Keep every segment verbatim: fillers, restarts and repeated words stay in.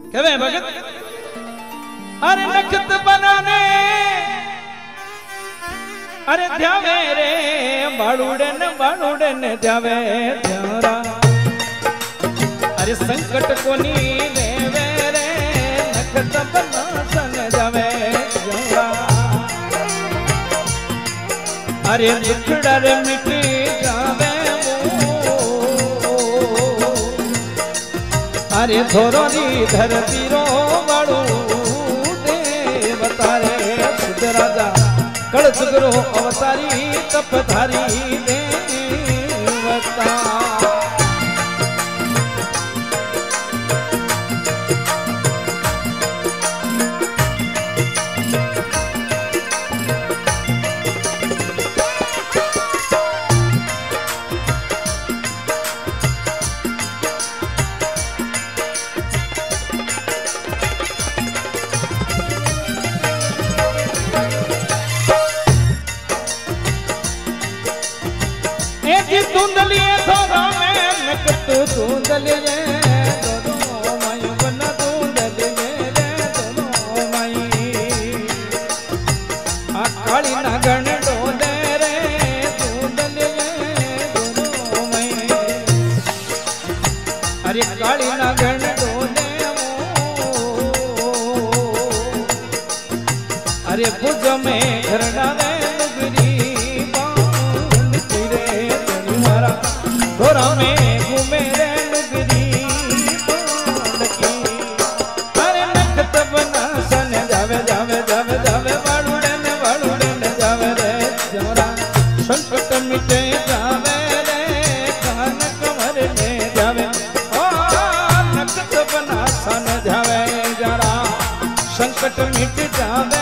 कहे भगत अरे नखत बनाने अरे ध्यावे रे बाड़ूडन बाड़ूडन ध्यावे ध्यारा अरे संकट कोनी लेवे रे नखत बनासन ध्यावे ध्यारा अरे दुखड़ा रे मिटी जावे अरे थोरोनी धरती रो वाळू देवता रे सिद्ध राजा कळस गुरु अवतारी तपधारी देवता धुंधलिए थोड़ा में नकत धुंधलिए दोनों मायू बना धुंधलिए रे दोनों माई आ काली नागण डोले रे धुंधलिए दोनों माई अरे काली नागण डोले अरे भुज में घरड़ा रे थोड़ा में घूमे रे नुगरी की अरे नखत बना सन जावे जावे जावे जावे बाड़ूडन बाड़ूडन जावे रे जमरा संकट मिटे जावे रे कान कमर में जावे ओ नखत बना सन जावे जरा संकट मिट जावे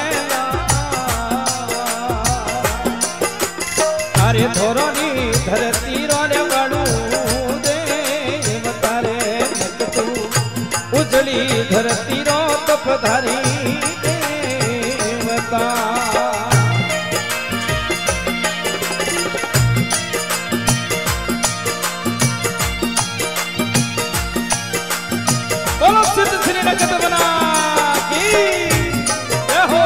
अरे धोरोनी धरती रो रे उजली धरती रो तपधारी देवता बोलो सिद्ध श्री नखत बना की जय हो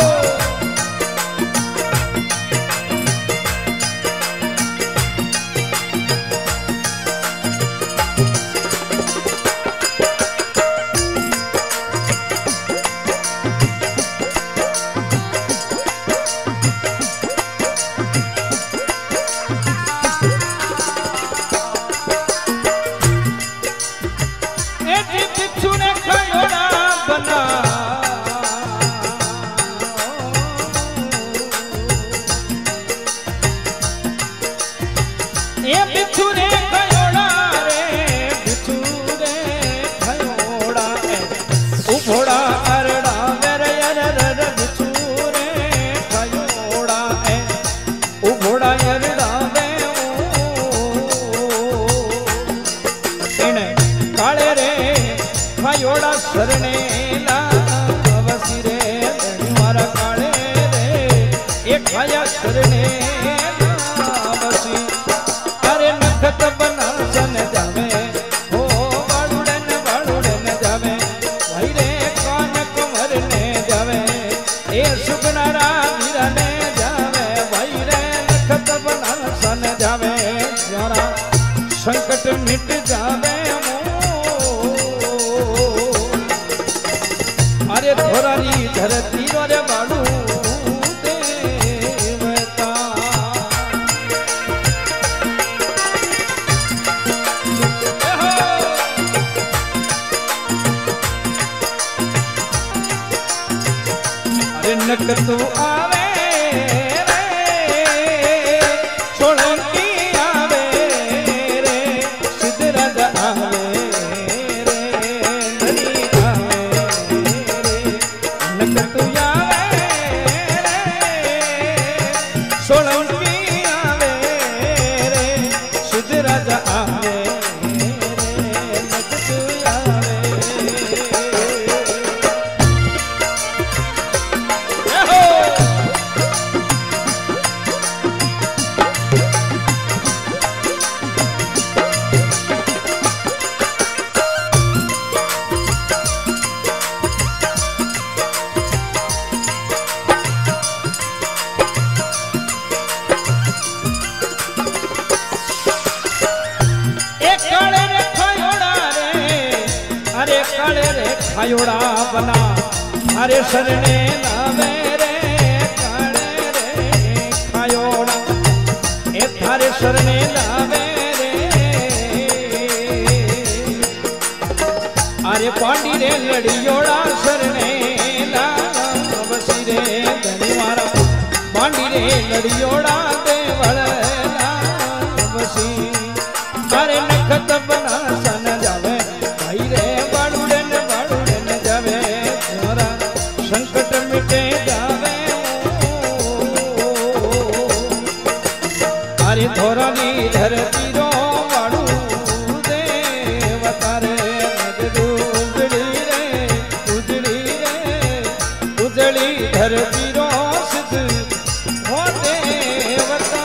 योड़ा शरणे लावसी रे मारा काले रे एक खाया शरणे लावसी अरे नखत बना सन जावे हो बाड़ूडन बाड़ूडन जावे भाई रे कान कमर ने जावे ए सुगनारा मीरा ने जावे भाई रे नखत बना सन जावे जरा संकट मिट जावे अरे धोरारी धरती रे बाड़ू देवता अरे नकत आवे रे सोलंकी आवे रे सिद्ध राजा आवे सोलंकी आवे रे सिद्ध राजा आवे रे नखत आवे जय हो खायोड़ा बना थारे शरणे लावे रे काने रे खायोड़ा ए थारे शरणे लावे रे अरे पांडी रे लड़ियोड़ा शरणे लावसी रे धनी मारा पांडी रे लड़ियोड़ा देवल लावसी अरे नखत बना सन जावे भाई रे बाड़ूड़न बाड़ूड़न जावे मोरा संकट मिटे जावे अरे धोरानी धरती रो बाड़ू देवता रे उजड़ी रे उजड़ी रे उजड़ी धरती रो सिद्ध हो देवता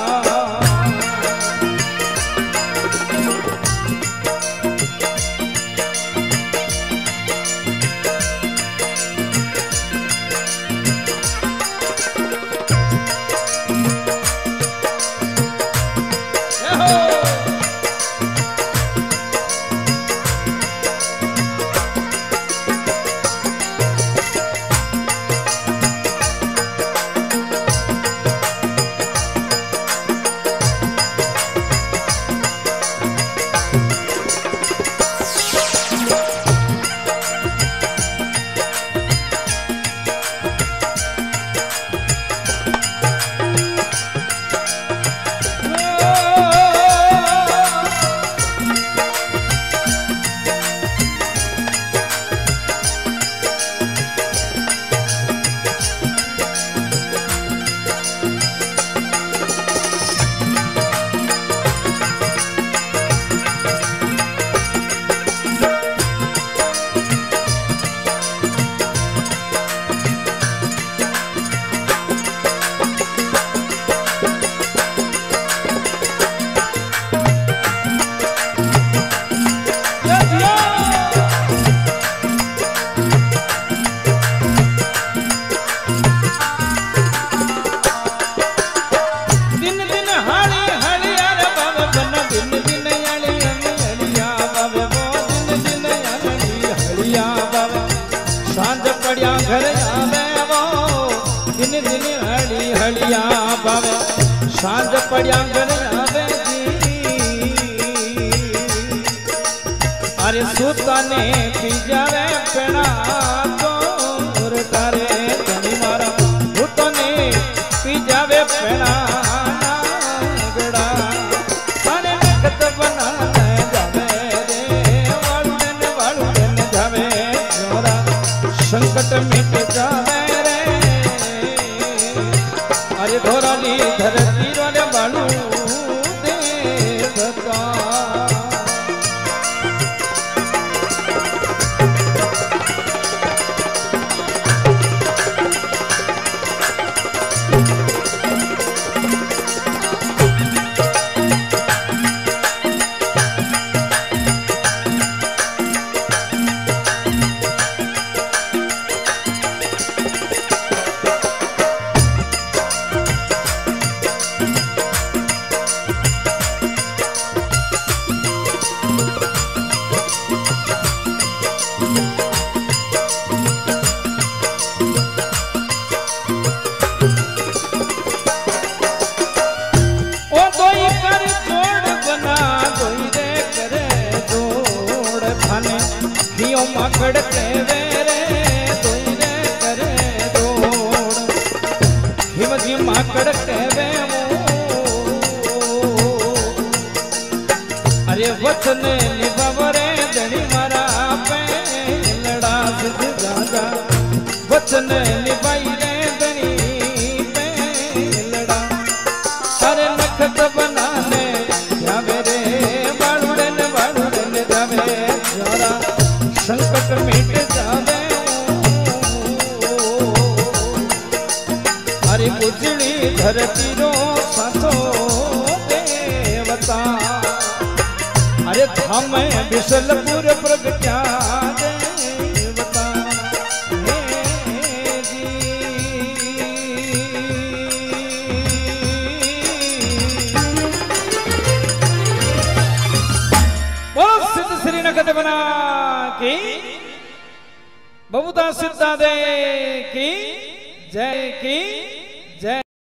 घर आवे वो दिन दिन हली हलिया पावे सांझ पड़िया घर आवे अरे सूता ने पी जावे पेड़ा तो तारे धनी मारा सूता ने पी जावे पेड़ा गड़ा अरे नखत बना जावे रे वालुन वालुन जावे जोरा संकट मिट जावे रे अरे धोराली धरती रे बालू देवता माकड़ के वेरे कोई रे करे दौड़ हिम जी माकड़ के वे अरे वचन निभावरे धनी मारा पे लड़ा सिद्ध दादा वचन निभाई रे धनी पे लड़ा सारे नखत बनाने जावे रे बालुड़न बालुड़न जावे जोरा संकट मिट जावे अरे उजड़ी धरती रो साथो देवता अरे धाम बिशलपुर प्रगट्या देवता जी बोलो सिद्ध श्री नगद बना की बबूता सिद्धा दे की जय की